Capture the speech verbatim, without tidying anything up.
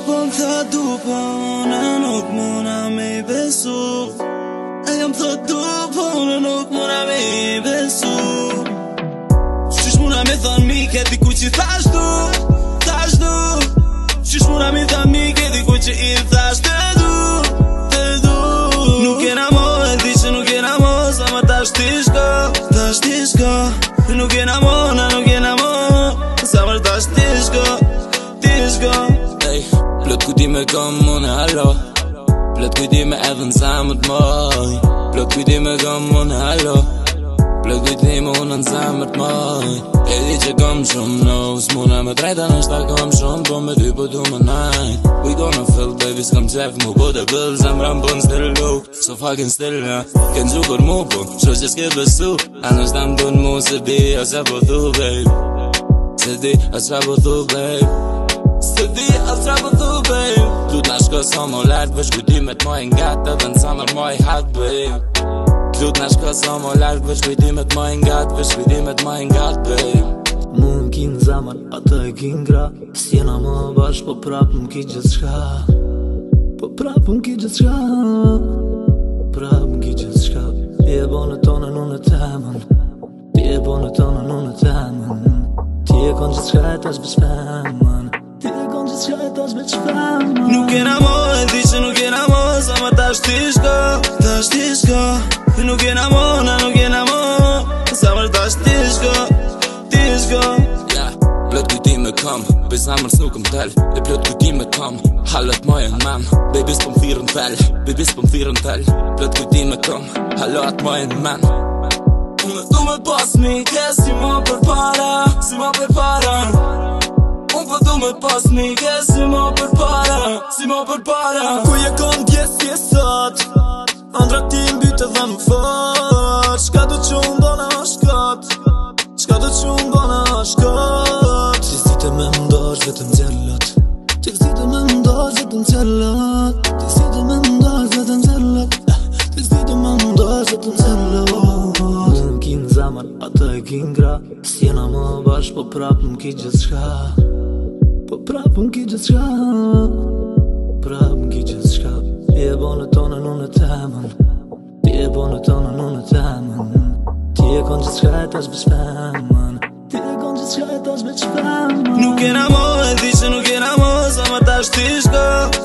po m'tha du po në nuk muna me i besu. E jam thot du po në nuk muna me i besu. Qysh muna me thon mike diku që thash du, thash du. Qysh muna me thon mike diku që i thash të du, të du. Nuk kena mo, e di që nuk kena mo, sa më tash t'i shko, tash t'i shko. Nuk kena mo, na nuk kena mo, sa më tash t'i shko, t'i shko. Ej, plët kujtime kom unë halo, plët kujtime edhe në zamët moj, plët kujtime kom unë halo, plët kujtime unë në zamët moj. E di që kom shumë no, s'muna me trejta nështë ta kom shumë, po me ty po du më najt. We gonna feel baby s'kom qef mu, po të bëll zemram po në still low, so fucking still ja. Ken gjukur mu po, sho që s'ke besu, a nështë ta m'dun mu se di, a sa po thu babe, se di, a sa po thu babe. Se di, a sa po thu babe. Lut na shko sa mo lartë, veç kujtimet moj ngatë, edhe në samër moj hat babe. Lut na shko sa mo lartë, veç kujtimet moj ngatë, veç kujtimet moj ngatë babe. Mu m'ki në zamër, atë e ki ngra, s'jena më bash, po prap m'ki gjithë shka, po prap m'ki gjithë shka, prap m'ki gjithë shka. Ti e bonë tonën unë e temën, ti e bonë tonën unë e temën. Ti e kon gjithë shka e tash bëq femën, ti e kon gjithë shka e tash bëq femën. Nuk kena mo, e di që nuk kena mo, sa më tash t'i shko, tash t'i shko. Nuk kena mo, na nuk kena mo, sa më tash t'i shko, t'i shko. Ja, plët kujtime kom, bëj zamër s'nuk m'tel, e plët kujtime kom, halët mojën mam, baby s'po m'thirën tel, baby s'po m'thirën tel. Plët kujtime kom, halët mojën mam. Unë du me pas mike, si ma për para, si ma për para. Unë po du me pas mike, si ma për para, si ma për para. Ku je kon djesë je sot, andra ti mbytë dhe më fort. Shka du që unë bona shkot, shka du që unë bona shkot. Ti zite me mdosh vetëm gjellot, ti zite me mdosh vetëm gjellot, ti zite me mdosh vetëm gjellot, ti zite me mdosh vetëm gjellot. Mu m'ki në zamër, atë e ki ngra, s'jena më bash, po prap m'ki gjithë shka, po prap m'ki gjithë shka, prap m'ki gjithë shka. Ti e bonë tonën unë e temën, ti e bonë tonën unë e temën. Ti e kon gjithë shka e tash bëq femën, ti e kon gjithë shka e tash bëq femën. Nuk kena mo, e di që nuk kena mo, sa më tash t'i shko,